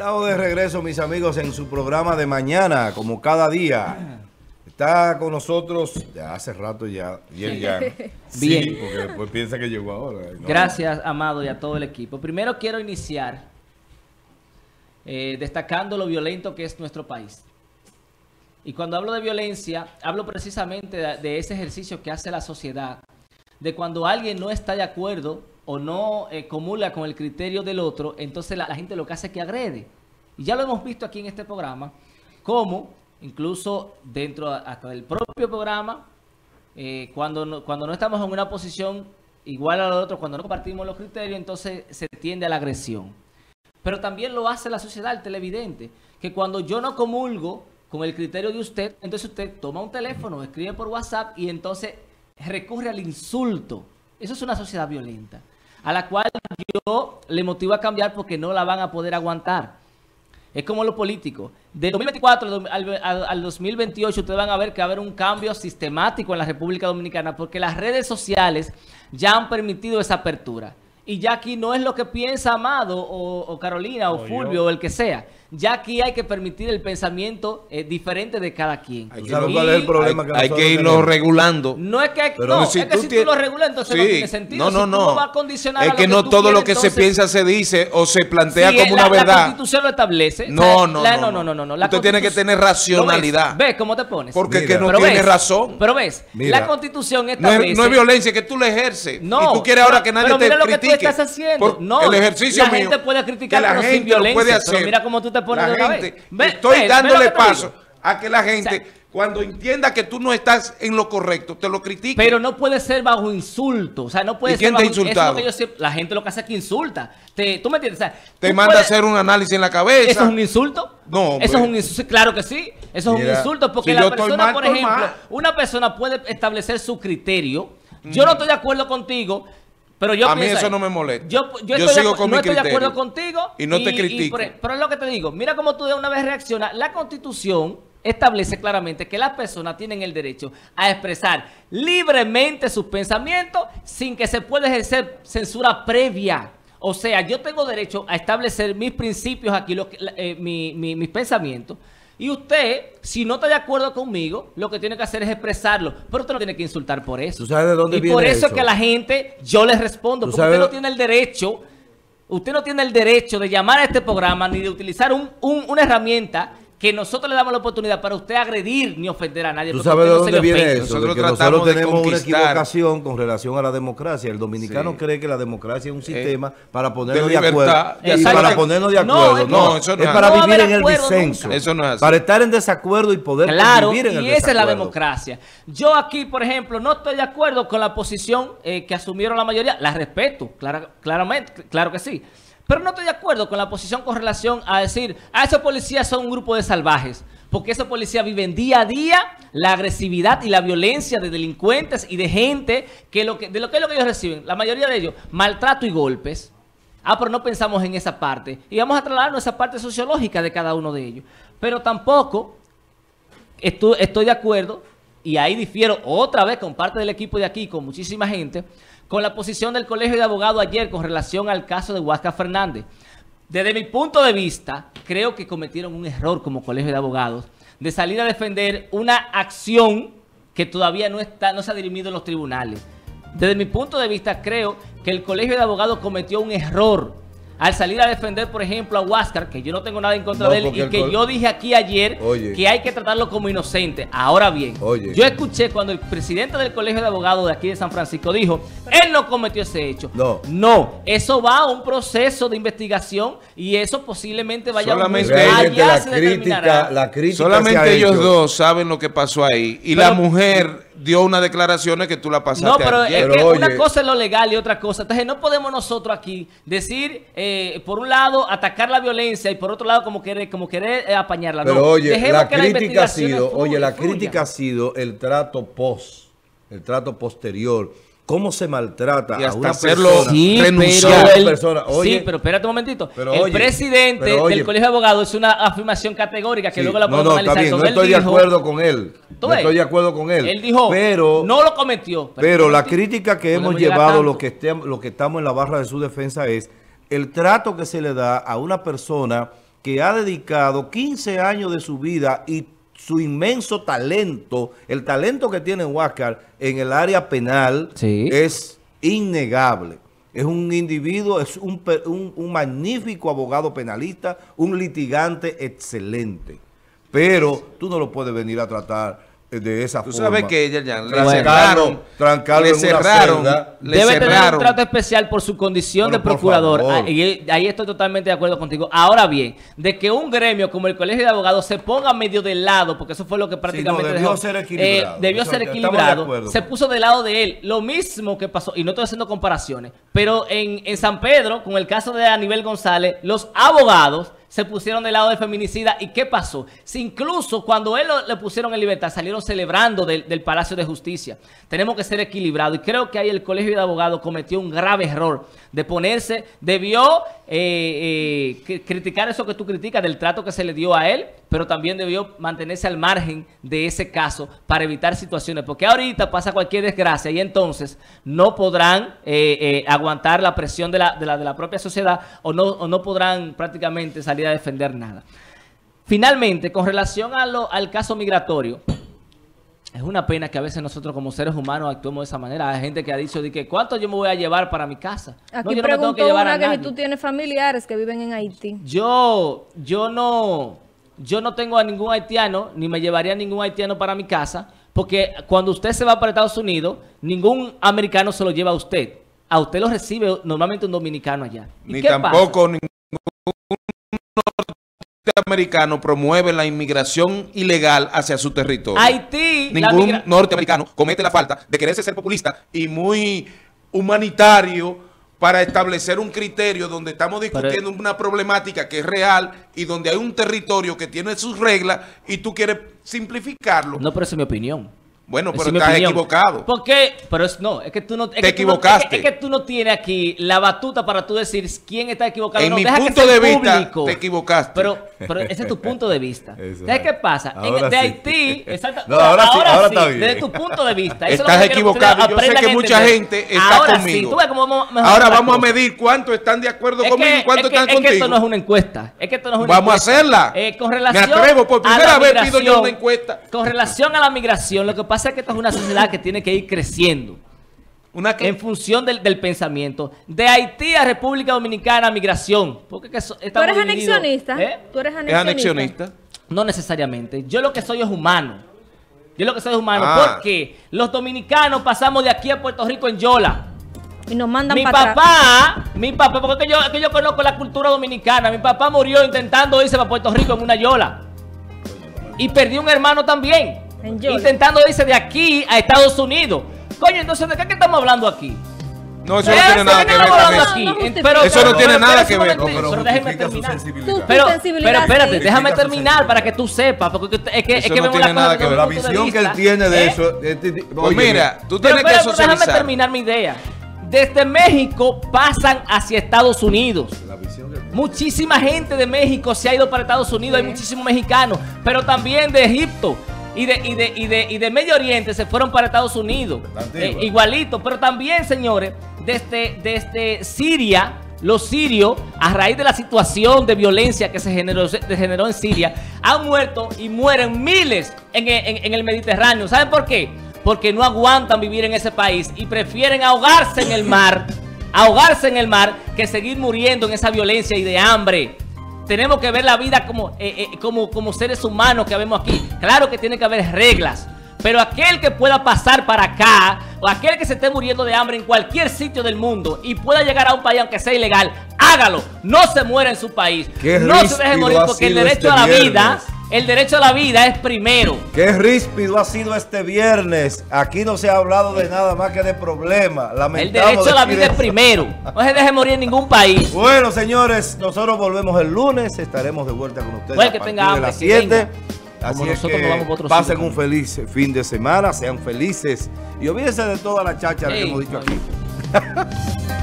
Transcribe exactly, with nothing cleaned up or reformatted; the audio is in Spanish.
Estamos de regreso, mis amigos, en su programa de mañana, como cada día. Está con nosotros, ya hace rato ya, bien ya. Sí, bien. Porque después piensa que llegó ahora. ¿No? Gracias, Amado, y a todo el equipo. Primero quiero iniciar eh, destacando lo violento que es nuestro país. Y cuando hablo de violencia, hablo precisamente de, de ese ejercicio que hace la sociedad, de cuando alguien no está de acuerdo o no eh, comulga con el criterio del otro, entonces la, la gente lo que hace es que agrede. Y ya lo hemos visto aquí en este programa, cómo incluso dentro hasta del propio programa, eh, cuando, no, cuando no estamos en una posición igual a la de otro, cuando no compartimos los criterios, entonces se tiende a la agresión. Pero también lo hace la sociedad, el televidente, que cuando yo no comulgo con el criterio de usted, entonces usted toma un teléfono, escribe por WhatsApp y entonces recurre al insulto. Eso es una sociedad violenta, a la cual yo le motivo a cambiar porque no la van a poder aguantar. Es como lo político. De dos mil veinticuatro al, al, al dos mil veintiocho ustedes van a ver que va a haber un cambio sistemático en la República Dominicana porque las redes sociales ya han permitido esa apertura. Y ya aquí no es lo que piensa Amado o, o Carolina o, o Fulvio yo. o el que sea. Ya aquí hay que permitir el pensamiento eh, diferente de cada quien. Hay, ¿Sabes cuál es el problema? Hay, que hay que irlo tenemos? regulando. No es que, Pero no, si es que tú si tú lo regulas, entonces sí. no tiene sentido. No, no, si no. no va a condicionar es a que lo no que todo quieres, lo que entonces, se piensa se dice o se plantea sí, como la, una verdad. La Constitución lo establece. No, o sea, no, la, no, no, no, no, no. La Usted tiene que tener racionalidad. ¿Ves? ¿Ves cómo te pones? Porque Mira, que no pero tiene ves, razón. Pero ves, Mira, la Constitución no establece... es, no es violencia que tú le ejerces. No. Y tú quieres ahora que nadie pero te mira critique. Lo que tú estás haciendo. Por no, el ejercicio la mío. gente puede criticar, que la pero gente sin violencia. lo puede hacer. Pero mira cómo tú te pones la de una gente, vez. Ve, estoy ve, dándole ve paso a que la gente... O sea, cuando entienda que tú no estás en lo correcto, te lo critique. Pero no puede ser bajo insulto. O sea, no puede ¿Y quién ser bajo... te ha insultado? Eso es lo que yo siempre... La gente lo que hace es que insulta. Te, ¿Tú me entiendes? O sea, te manda puedes... a hacer un análisis en la cabeza. ¿Eso es un insulto? No, Eso es un insulto. Claro que sí. Eso Mira, es un insulto porque si la yo persona, mal, por ejemplo, mal. una persona puede establecer su criterio. Yo mm. no estoy de acuerdo contigo. Pero yo a mí eso ahí. no me molesta. Yo, yo, yo estoy sigo de, con no mi estoy criterio. de acuerdo contigo. Y no y, te critico. Y por, pero es lo que te digo. Mira cómo tú de una vez reaccionas. La Constitución establece claramente que las personas tienen el derecho a expresar libremente sus pensamientos sin que se pueda ejercer censura previa. O sea, yo tengo derecho a establecer mis principios aquí, lo que, eh, mi, mi, mis pensamientos. Y usted, si no está de acuerdo conmigo, lo que tiene que hacer es expresarlo. Pero usted no tiene que insultar por eso. ¿Tú sabes de dónde y viene por eso, eso? es que a la gente yo les respondo. Porque usted no tiene el derecho, usted no tiene el derecho de llamar a este programa ni de utilizar un, un, una herramienta que nosotros le damos la oportunidad para usted agredir ni ofender a nadie. ¿Tú sabes de dónde no viene ofende. eso? Nosotros, de que nosotros tenemos una conquistar. equivocación con relación a la democracia. El dominicano sí. cree que la democracia es un sistema eh, para ponernos de, de acuerdo. De y para ponernos de acuerdo. No, No, no, eso no es es para no vivir en el acuerdo disenso. nunca. Eso no es así. Para estar en desacuerdo y poder claro, vivir en el y esa desacuerdo. es la democracia. Yo aquí, por ejemplo, no estoy de acuerdo con la posición eh, que asumieron la mayoría. La respeto, clara, claramente, claro que sí. Pero no estoy de acuerdo con la posición con relación a decir, a esos policías son un grupo de salvajes. Porque esos policías viven día a día la agresividad y la violencia de delincuentes y de gente que, lo que de lo que es lo que ellos reciben. La mayoría de ellos, maltrato y golpes. Ah, pero no pensamos en esa parte. Y vamos a trasladarnos a esa parte sociológica de cada uno de ellos. Pero tampoco estoy, estoy de acuerdo, y ahí difiero otra vez con parte del equipo de aquí, con muchísima gente, con la posición del Colegio de Abogados ayer con relación al caso de Huáscar Fernández. Desde mi punto de vista, creo que cometieron un error como Colegio de Abogados de salir a defender una acción que todavía no está, no se ha dirimido en los tribunales. Desde mi punto de vista, creo que el Colegio de Abogados cometió un error al salir a defender, por ejemplo, a Huáscar, que yo no tengo nada en contra no, de él, y que yo dije aquí ayer Oye. que hay que tratarlo como inocente. Ahora bien, Oye. yo escuché cuando el presidente del Colegio de Abogados de aquí de San Francisco dijo, él no cometió ese hecho. No, no eso va a un proceso de investigación y eso posiblemente vaya solamente a un juicio. Allá la se crítica, la crítica solamente ellos hecho. dos saben lo que pasó ahí. Y pero, la mujer dio unas declaraciones que tú la pasaste No, pero ayer. es que Pero, una oye. cosa es lo legal y otra cosa. Entonces no podemos nosotros aquí decir, eh, por un lado, atacar la violencia y por otro lado, como querer, como querer eh, apañarla. Pero no. oye, Dejemos la que crítica la ha sido, fluya, oye, la fluya. crítica ha sido el trato post, el trato posterior. ¿Cómo se maltrata y a hasta una hacerlo persona? Sí, renunciar? pero, el, persona. Oye, sí, pero espérate un momentito. Pero el oye, presidente pero oye, del Colegio de Abogados es una afirmación categórica que sí, luego la no, podemos no, está analizar. bien, no Donde estoy él de dijo, acuerdo con él. No ves? estoy de acuerdo con él. Él dijo, pero no lo cometió. Pero, pero la crítica que hemos llevado, lo que, este, lo que estamos en la barra de su defensa es el trato que se le da a una persona que ha dedicado quince años de su vida y su inmenso talento, el talento que tiene Huáscar en el área penal, sí, es innegable. Es un individuo, es un, un, un magnífico abogado penalista, un litigante excelente. Pero tú no lo puedes venir a tratar de esa Tú forma. sabes que ella ya le Trancarlo, cerraron, trancarlo le en una cerraron, celda. le Debe tener cerraron. un trato especial por su condición Bueno, de por procurador. favor. Ah, y ahí estoy totalmente de acuerdo contigo. Ahora bien, de que un gremio como el Colegio de Abogados se ponga medio del lado, porque eso fue lo que prácticamente debió dejó, ser equilibrado. eh, debió Eso, ser estamos de equilibrado, acuerdo. se puso del lado de él. Lo mismo que pasó, y no estoy haciendo comparaciones, pero en, en San Pedro, con el caso de Aníbal González, los abogados se pusieron del lado del feminicida. ¿Y qué pasó? Si incluso cuando él lo, le pusieron en libertad, salieron celebrando del, del Palacio de Justicia. Tenemos que ser equilibrados. Y creo que ahí el Colegio de Abogados cometió un grave error de ponerse, debió eh, eh, criticar eso que tú criticas del trato que se le dio a él, pero también debió mantenerse al margen de ese caso para evitar situaciones. Porque ahorita pasa cualquier desgracia y entonces no podrán eh, eh, aguantar la presión de la, de, la, de la propia sociedad o no, o no podrán prácticamente salir a defender nada. Finalmente, con relación a lo, al caso migratorio, es una pena que a veces nosotros como seres humanos actuemos de esa manera. Hay gente que ha dicho de que ¿cuánto yo me voy a llevar para mi casa? Aquí No, yo no me tengo preguntó que llevar una a que si nadie. tú tienes familiares que viven en Haití. Yo, yo no, yo no tengo a ningún haitiano, ni me llevaría a ningún haitiano para mi casa, porque cuando usted se va para Estados Unidos, ningún americano se lo lleva a usted. A usted lo recibe normalmente un dominicano allá. ¿Y Ni qué tampoco pasa? ningún norteamericano promueve la inmigración ilegal hacia su territorio. Haití, la Ningún migra- norteamericano comete la falta de quererse ser populista y muy humanitario para establecer un criterio donde estamos discutiendo Pero- una problemática que es real y donde hay un territorio que tiene sus reglas y tú quieres simplificarlo. No, pero esa es mi opinión. Bueno, Esa pero es mi estás opinión. equivocado. ¿Por qué? Pero es, no, es que tú no... Es Te que tú no- equivocaste. es, que, es que tú no tienes aquí la batuta para tú decir quién está equivocado. En no, mi deja que punto sea de vista, público. te equivocaste. Pero, pero ese es tu punto de vista. Eso. ¿Sabes qué pasa? En- Ahora de sí. Haití... exacta- No, ahora sí, ahora está bien. Desde tu punto de vista. Eso es lo Estás que quiero que ustedes equivocado. Yo sé aprendan que a mucha entender. gente está Ahora conmigo. sí, tú ves cómo vamos a mejorar Ahora las vamos a cosas. medir cuántos están de acuerdo Es conmigo que, y cuántos es que- están es que contigo. esto no es una encuesta. Es que esto no es una Vamos a encuesta. hacerla. Eh, con Me relación atrevo, por a la primera vez pido yo migración, una encuesta. Con relación a la migración, lo que pasa es que esto es una sociedad que tiene que ir creciendo Una que en función del, del pensamiento. De Haití a República Dominicana, migración. Porque que so- ¿Tú estamos eres divididos, anexionista? ¿eh? ¿Tú eres es anexionista? anexionista. No necesariamente. Yo lo que soy es humano. Yo lo que soy es humano. Ah. Porque los dominicanos pasamos de aquí a Puerto Rico en Yola. Y nos mandan Mi para atrás. papá, mi papá, porque es que yo, es que yo conozco la cultura dominicana. Mi papá murió intentando irse para Puerto Rico en una yola. Y perdió un hermano también. En yola. Intentando irse de aquí a Estados Unidos. Coño, entonces, ¿de qué, qué estamos hablando aquí? No, eso no Eso tiene nada que que ver estamos con hablando eso. aquí. No Eh, justifica. pero- Eso no pero- tiene pero- nada pero que un ver. No, momentito, pero pero déjeme justifica su terminar. sensibilidad. Tú- Pero, sensibilidad pero espérate, sí. déjame Justifica su terminar sensibilidad. para que tú sepas, porque es que, es que, Eso es que no vemos tiene las nada cosas que desde ver. La un punto de visión que él vista. tiene de ¿Eh? eso... eh, eh, eh, Pues óyeme, mira, tú Pero tienes que espera, pero déjame socializar. terminar mi idea. Desde México pasan hacia Estados Unidos. la visión que él tiene. Muchísima gente de México se ha ido para Estados Unidos, hay muchísimos mexicanos, pero también de Egipto y de, y de, y de, y de Medio Oriente se fueron para Estados Unidos. La antigua. Eh, igualito, pero también, señores, desde, desde Siria, los sirios, a raíz de la situación de violencia que se generó, se generó en Siria, han muerto y mueren miles en, en- en el Mediterráneo. ¿Saben por qué? Porque no aguantan vivir en ese país y prefieren ahogarse en el mar, ahogarse en el mar, que seguir muriendo en esa violencia y de hambre. Tenemos que ver la vida como, eh, eh, como, como seres humanos que vemos aquí. Claro que tiene que haber reglas, pero aquel que pueda pasar para acá, o aquel que se esté muriendo de hambre en cualquier sitio del mundo y pueda llegar a un país aunque sea ilegal, hágalo. No se muera en su país. Qué No se deje ríspido morir ha porque el sido derecho este a la viernes. vida, el derecho a la vida es primero. Qué ríspido ha sido este viernes. Aquí no se ha hablado de nada más que de problemas. El Lamentamos derecho a la decir vida es eso. primero. No se deje morir en ningún país. Bueno, señores, nosotros volvemos el lunes. Estaremos de vuelta con ustedes Bueno, a que partir tenga de hambre, las que siete. venga. Así Como es nosotros que nos vamos por otro pasen sitio. un feliz fin de semana, sean felices y olvídense de toda la chacha que Ey, hemos dicho está aquí.